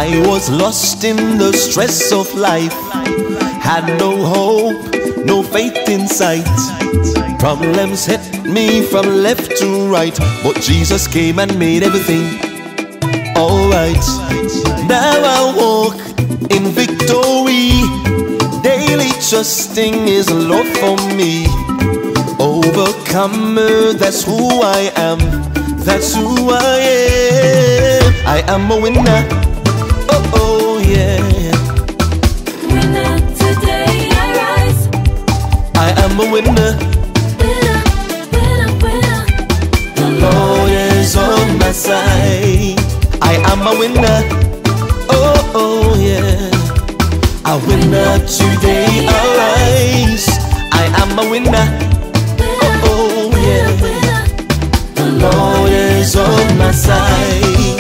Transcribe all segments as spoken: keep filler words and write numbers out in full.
I was lost in the stress of life, had no hope, no faith in sight. Problems hit me from left to right, but Jesus came and made everything alright. Now I walk in victory, daily trusting His love for me. Overcomer, that's who I am, that's who I am. I am a winner, oh oh yeah. Winner, today I rise. I am a winner. Winner, winner, winner. The Lord is on my side. I am a winner, oh oh yeah. A winner, today I rise. I am a winner, oh oh yeah. The Lord is on my side.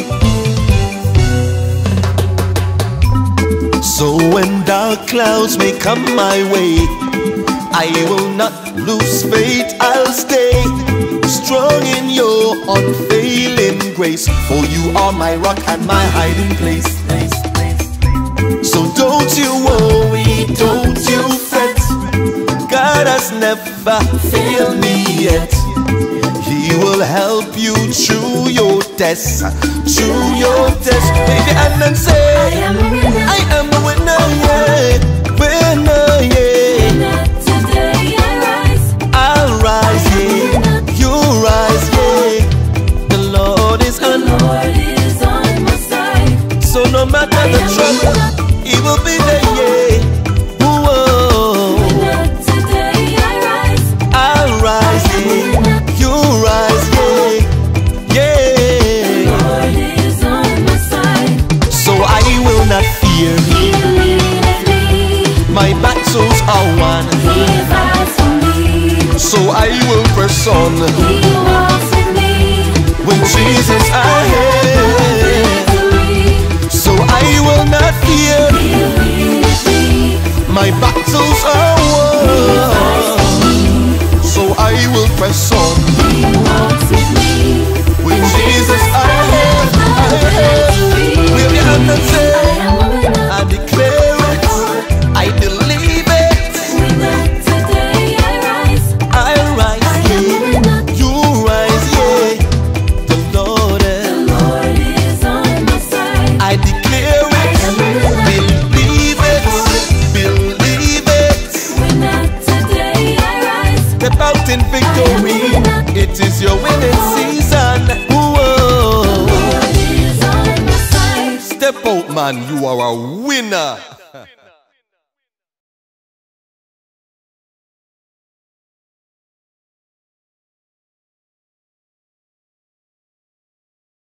So when dark clouds may come my way, I will not lose faith, I'll stay strong in your unfailing grace. For you are my rock and my hiding place. So don't you worry, don't you fret, God has never failed me yet. He will help you through your tests, through your tests. Baby, and then say, I am a winner. I am a winner, yeah, winner, yeah. Winner, today I rise. I'll rise, yeah, you rise, yeah. The Lord is on, The Lord is on my side. so no matter I the am a trouble, winner. He will be there, yeah. Whoa. Winner, today I rise. I'll rise, yeah, you rise, yeah, yeah. The Lord is on my side. So I will not fear, He leadeth me. my battles are won. He fights for me. So I will press on, He walks with me. with Jesus I have. Victory. So I will not fear, He leadeth me. my battles are won. So I will press on, He walks with me. with Jesus I have. I have. Wave your hand and say, I am a winner. I declare it, I believe it. Winner, today I rise. I rise, I am a yeah, winner. you rise, yeah. The Lord The is, Lord is on my side. I declare I am a it, winner. believe it, believe it. Winner, today I rise. Step out in victory, it is your winning season. Whoa. The Lord is on my side. Step out, man, you are a winner.